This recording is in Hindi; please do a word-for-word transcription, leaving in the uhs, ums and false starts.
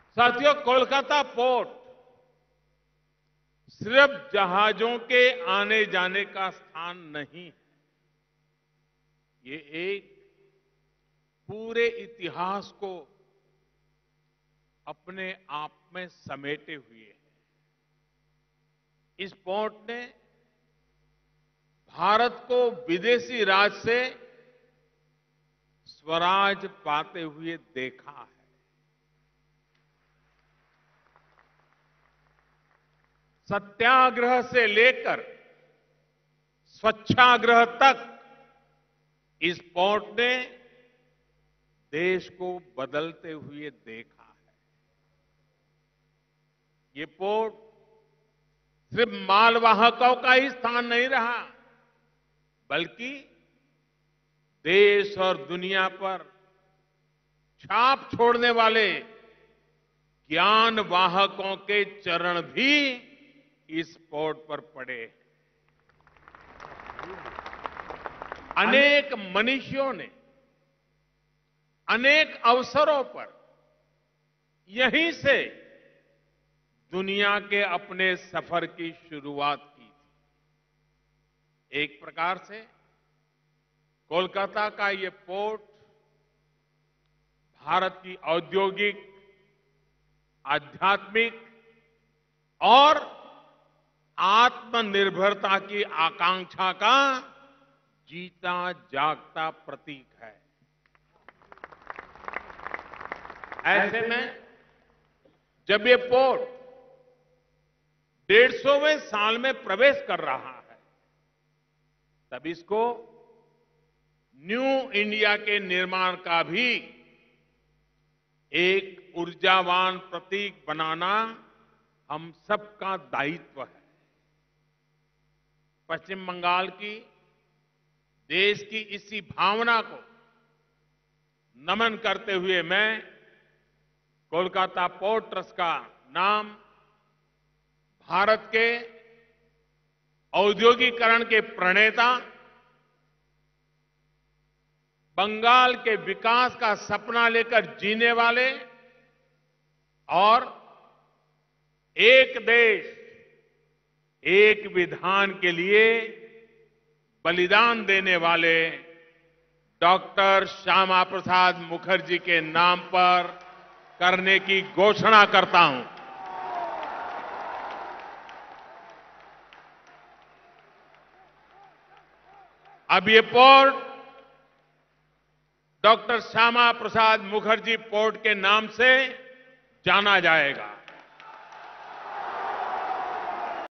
साथियों, कोलकाता पोर्ट सिर्फ जहाजों के आने जाने का स्थान नहीं है। ये एक पूरे इतिहास को अपने आप में समेटे हुए है। इस पोर्ट ने भारत को विदेशी राज से स्वराज पाते हुए देखा है। सत्याग्रह से लेकर स्वच्छाग्रह तक इस पोर्ट ने देश को बदलते हुए देखा है। ये पोर्ट सिर्फ मालवाहकों का ही स्थान नहीं रहा, बल्कि देश और दुनिया पर छाप छोड़ने वाले ज्ञान वाहकों के चरण भी इस पोर्ट पर पड़े। अनेक मनीषियों ने अनेक अवसरों पर यहीं से दुनिया के अपने सफर की शुरुआत की थी। एक प्रकार से कोलकाता का ये पोर्ट भारत की औद्योगिक, आध्यात्मिक और आत्मनिर्भरता की आकांक्षा का जीता जागता प्रतीक है। ऐसे में जब ये पोर्ट डेढ़ सौवें साल में प्रवेश कर रहा है, तब इसको न्यू इंडिया के निर्माण का भी एक ऊर्जावान प्रतीक बनाना हम सबका दायित्व है। पश्चिम बंगाल की, देश की इसी भावना को नमन करते हुए मैं कोलकाता पोर्ट ट्रस्ट का नाम भारत के औद्योगिकरण के प्रणेता, बंगाल के विकास का सपना लेकर जीने वाले और एक देश एक विधान के लिए बलिदान देने वाले डॉक्टर श्यामा प्रसाद मुखर्जी के नाम पर करने की घोषणा करता हूं। अब ये port doctor Shyama Prasad Mukherjee port के नाम से जाना जाएगा।